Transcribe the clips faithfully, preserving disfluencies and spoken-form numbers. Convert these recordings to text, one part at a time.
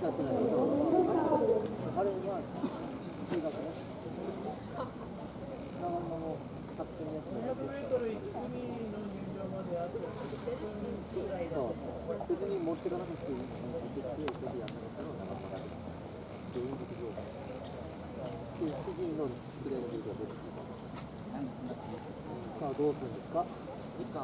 ってないけど、あれは中学ね。長野の勝手にやってないですから。そう、別に持ってかなくていい。持ってきて、それでやんなかったのは長野だけ。で、運陸上。で、しちじの宿題の授業が出てきた。さあ、どうするんですか？時間。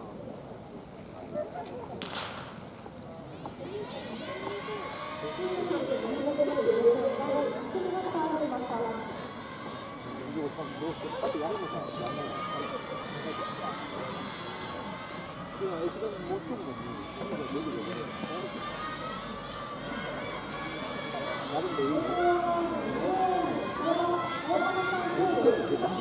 どうしてあとやるのかやらないのか。今駅伝持ってるのに、カメラ出るよね。やるんでいいの？出た。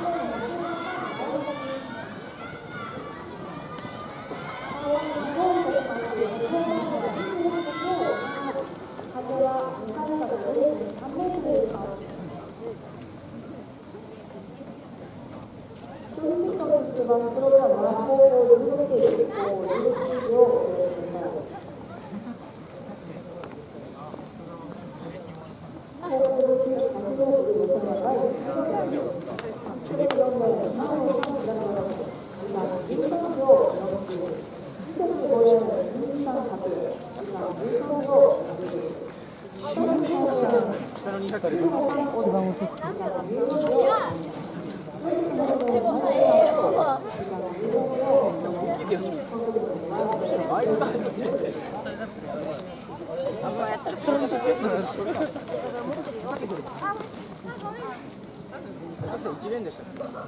一連でしたっけ？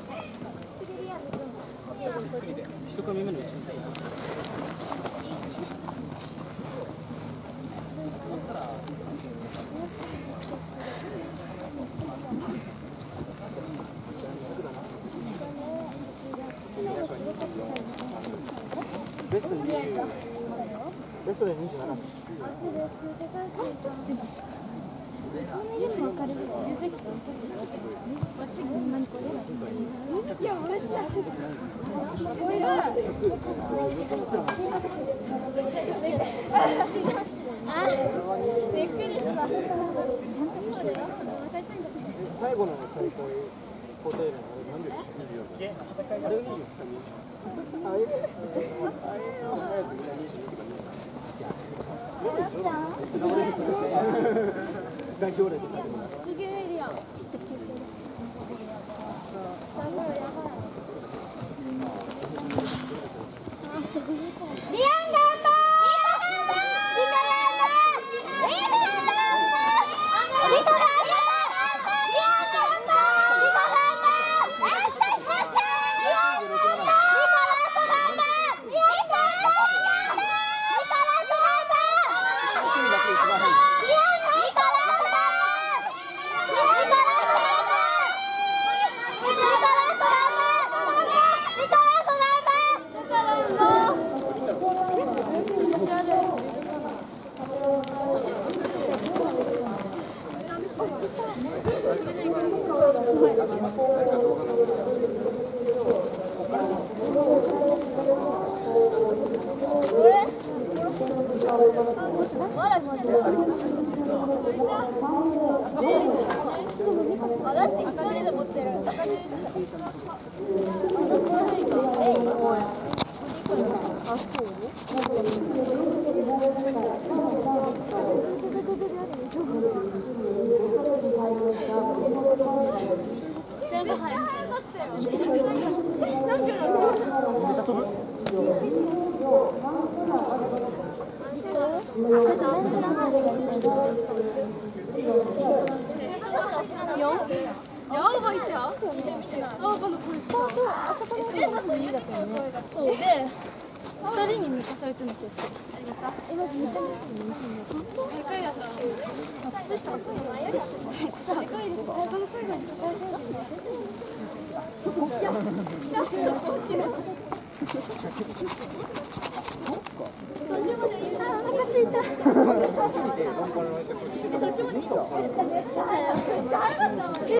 一組目の一連。ベストにじゅう、ベストでにじゅうなな。最後の大会固定のあれ何でにじゅうよん？あれがにじゅうよん？あ、いいですね。代表例でした。すげえやん。ちょっと聞いて。リアン頑張ー。二人に抜かされてるんですよ。ありがとう。え、マジめちゃめちゃでかいやつ。靴下。でかいです。最後の最後に抱えてる。いや、どうしよう。途中までいいな、お腹すいた。途中までいいよ。